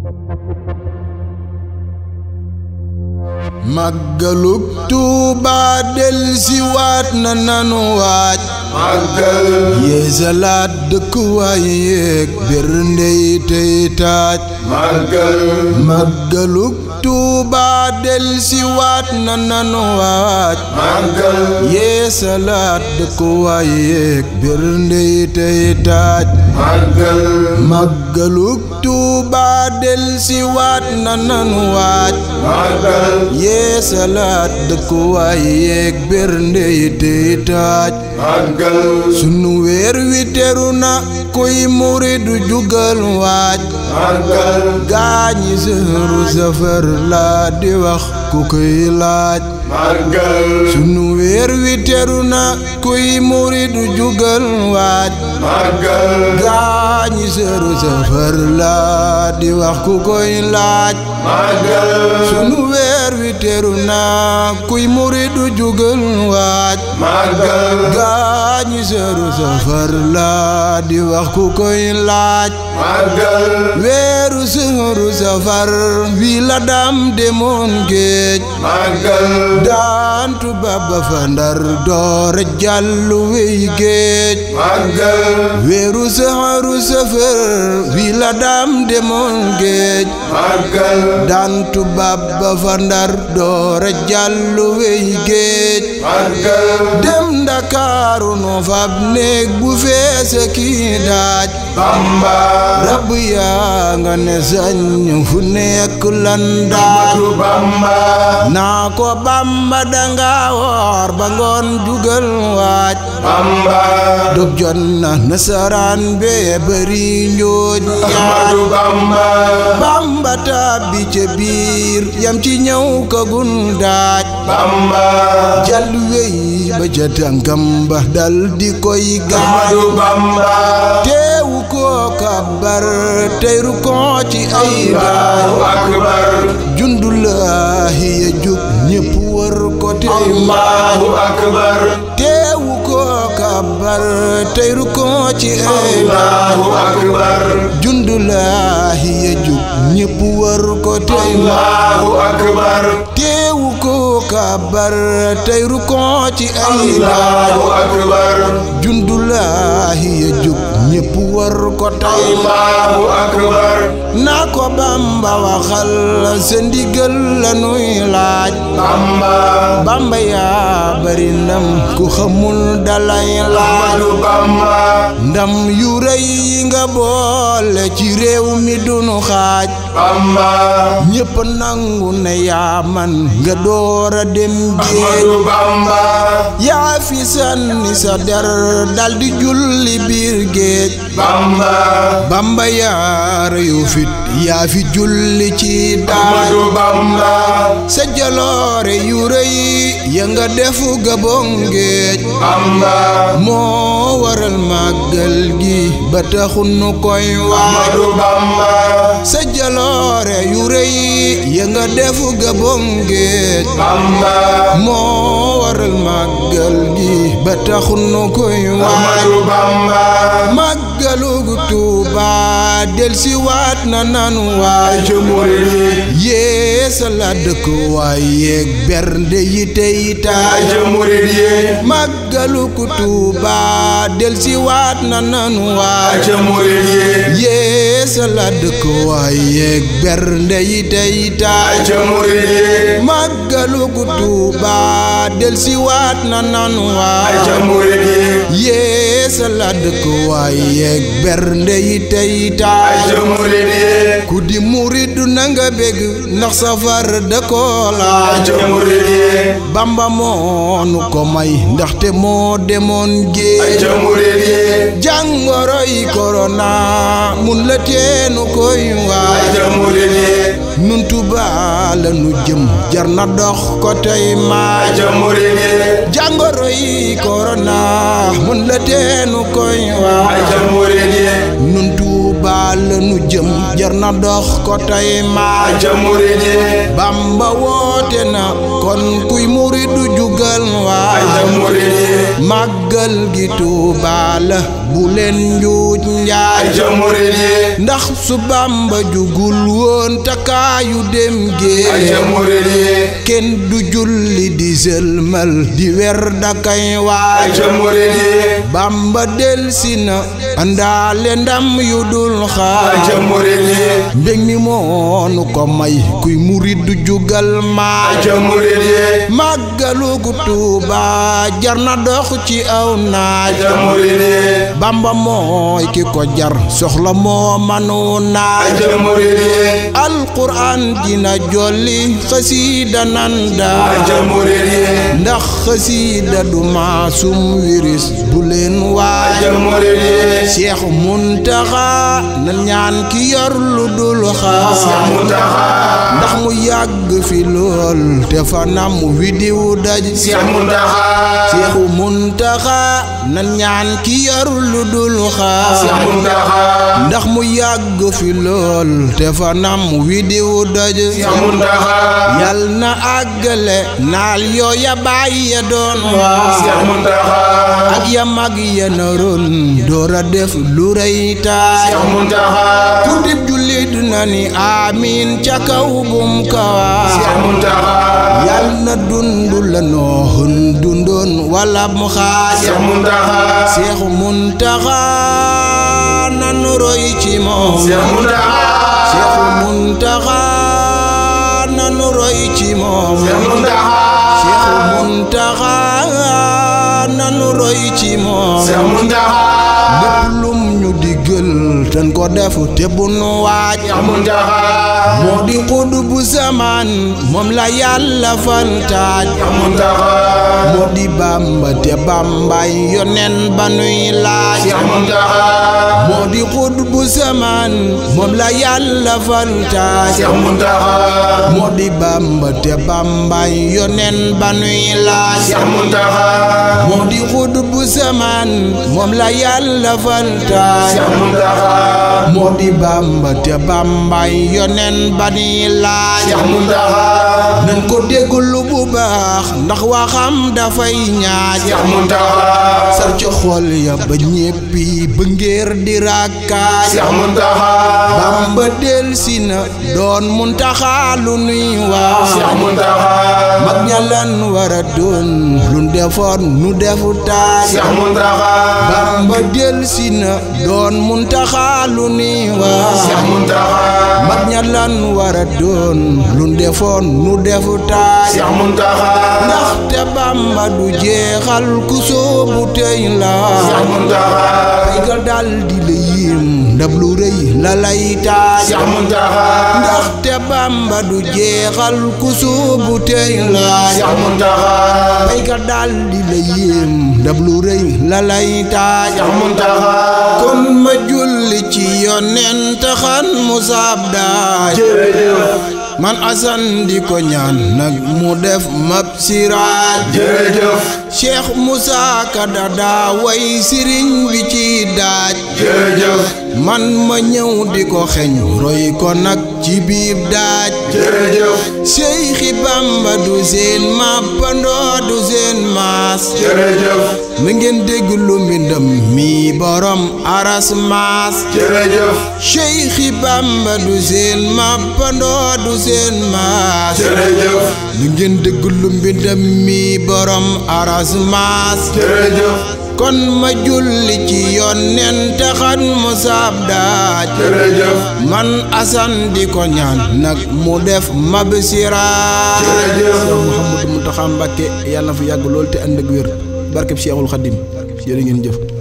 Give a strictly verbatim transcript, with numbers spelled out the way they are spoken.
Màggalug Tuuba del si waat na nanu waaj màggal yeesalaat dëkkuwaay yeeg bernde yi tey taaj màggal màggalug Tuuba del si waat na nanu waaj màggal yeesalaat dëkkuwaay yeeg bernde yi tey taaj màggal màggalug Tuuba del si waat na nanu waaj màggal yeesalaat dëkkuwaay yeeg bernde yi tey taaj màggal sunu weer wi teru na kuy muridu jugal waaj màggal gaañi sëru safar laa di wax ku koy laaj màggal sunu weer wi teru na kuy muridu jugal waaj màggal gaañi sëru safar laa di wax ku koy laaj màggal sunu weer wi teru na kuy muridu jugal waaj màggal gaañi sëru safar laa di wax ku koy laaj màggal weeru sëru safar wi la dam demoon géej màggal daantu baba fa Ndar doore jàllu wey géej màggal weeru sëru safar wi la dam demoon géej màggal daantu baba fa Ndar doore jàllu wey géej màggal dem Ndakaaru no fab néeg bu feesa kii daaj Bamba rab yaa nga ne sañ fu nekk lan daaj Ahmadu Bamba naa ko Bamba danga woor ba ngoon jugal waaj Bamba dog jot na nasaraan bee bari njooj Ahmadu Bamba Bamba tàbbi ca biir yam ci ñëw ka gun daaj Bamba jàll wey ba ca tànkam ba dal di koy gaaj Ahmadu Bamba teewu ko kabbar teyru ko ci ay daaj Allahu akbar jundulaahi ya jug ñépp wër ko tey Allahu akbar teewu ko kabbar teyru ko ci ay daaj Allahu akbar jundulaahi ya jug ñépp wër ko tey Allahu akbar teewu ko kabbar teyru ko ci ay daaj Allahu akbar jundulaahi ya jug ñépp wër ko tey Allahu akbar naa ko Bamba waxal sa ndigal la nuy laaj Bamba Bamba yaa bari ndam ku xamul dalay laaj Ahmadu Bamba ndam yu rëy yi nga boole ci réew mi dunu xaaj Bamba ñépp nangu ne yaa man nga doora dem géej Ahmadu Bamba yaa fi sànni sa der daldi julli biir géej Bamba Bamba yaa reyu fit yaa fi julli ci daaj Ahmadu Bamba sa jaloore yu rëy ya nga defu Gabon géej Bamba moo waral màggal gi ba taxul nu koy waaj Ahmadu Bamba sa jaloore yu rëy ya nga defu Gabon géej Bamba moo waral màggal gi ba taxul nu koy waaj Ahmadu Bamba màggalugu Tuuba del si waat na nanu waaj ci murid yee sa la dëkk waay yeeg bernde yi tey taaj ci murid yi màggalugu Tuuba del si waat na nanu waaj ci murid yi yee sa la dëkk waay yeeg bernde yi tey taaj ci murid yi màggalugu Tuuba del si waat na nanu waaj ci murid yi yee sa la dëkk waay yeeg bernde yi tey taaj ci murid yi ku di muridu nanga bég ndax safar da ko laaj ci murid yi Bamba moo nu ko may ndaxte moo demoon géej ci murid yi jàngoro yi korona mun la teenu koy waaj ci murid yi nun Tuuba la nu jëm jar na dox ko tey maaj ci murid yi jàngoro yi korona mun la teenu koy waaj ci murid yi nun Tuuba Tuuba la nu jëm jar na dox ko tey maa aca murid yi Bamba woote na kon kuy muridu jugal waay aca murid yi màggal gi Tuuba la bu leen njuuj njaay aca murid yi ndax su Bamba jugul woon takaayu dem géej aca murid yi kenn du julli di sëlmal di wer dakay waay aca murid yi Bamba delsi na andaale ndam yu dul xaar aca murid yi mbég mi moonu ko may kuy murid du jugal maa aca murid yi màggalu gu Tuuba jar na dox ci aw naaj aca murid yi Bamba mooy ki ko jar soxla moo manu naaj aca murid yi alquran dina jolli xasiida nanda aca murid yi ndax xasiida du maasum wiris bu leen waaj aca murid yi Seex Muntaxa na ñaan ki yor lu dul xaar Seex Muntaxa ndax mu yàgg fi lool te fanam wi diw daj Seex Muntaxa Seexu Muntaxa na ñaan ki yor lu dul xaar Seex Muntaxa ndax mu yàgg fi lool te fanam wi diw daj Seex Muntaxa yal na àggale naal yooya baay ya doon waa Seex Muntaxa ak ya mag ya naroon doora def lu rëy taay Seex Muntaxa ku dib jullit na ni amiin ca kaw bum kawa Seex Muntaxa yal na dundu la nooxun dundoon wala mu xaaj Seex Muntaxa Seex Muntaxa nanu roy ci moom Seex Muntaxa Seex Muntaxa nanu roy ci moom Seex Muntaxa Seex Muntaxa nanu roy ci moom Seex Muntaxa lépp lum ñu diggal tan ko def te bu nu waaj Seex Muntaxa moo di xutbu zaman moom la Yàlla fal taaj Seex Muntaxa moo di Bamba te Bambay yonen ba nuy laaj Seex Muntaxa moo di xutbu zaman moom la Yàlla fal taaj Seex Muntaxa moo di Bamba te Bambay yonen ba nuy laaj Seex Muntaxa moo di xutbu zaman moom la Yàlla fal taaj Seex Muntaxa moo di Bamba te Bambay yonen ba nuy laaj Seex Muntaxa nan ko dégglu bu baax ndax waxam dafay ñaaj Seex Muntaxa sar ci xol ya ba ñéppi ba ngéer di rakkaaj Seex Muntaxa Bamba delsi na doon Muntaxa lu nuy wax Seex Muntaxa mag ña lan wara doon lu defoon nu defu taaj Seex Muntaxa Bamba delsi na doon Muntaxa lu nuy wax Seex Muntaxa mag ña lan wara doon lu defoon nu defu taaj Seex Muntaxa ndaxte Bamba du jeexal ku soobu tey la Seex Muntaxa ay ga dal di la yéem ndab lu rëy la lay taaj Seex Muntaxa ndaxte Bamba du jeexal ku soobu tey la Seex Muntaxa ay ga dal di la yéem ndab lu rëy la lay taaj Seex Muntaxa kon ma julli ci yonent xan mu saab daaj jërëjëf man Asan di ko ñaan nag mu def mab siraaj jërëjëf Cheikh Moussa Ka daa way sëriñ bi ci daaj jërëjëf man ma ñëw di ko xeñ roy ko nag ci biir daaj jërëjëf Seexi Bamba du seen mappandoo du seen maas jërëjëf na ngeen dégg lu mbindam mi borom aras maas jërëjëf Seexi Bamba du seen mappandoo du seen maas jërëjëf na ngeen dégg lu mbindam mi borom aras maas jërëjëf kon ma julli ci yonent xan mu saab daaj jërëjëf man Asan di ko ñaan nag mu def mab siraaj jërëjëf Mouhamadou Mountakha Mbacké yàlla na fa yàgg lool te ànd ak wér barkeb Cheikhul Khadim jërë ngeen jëf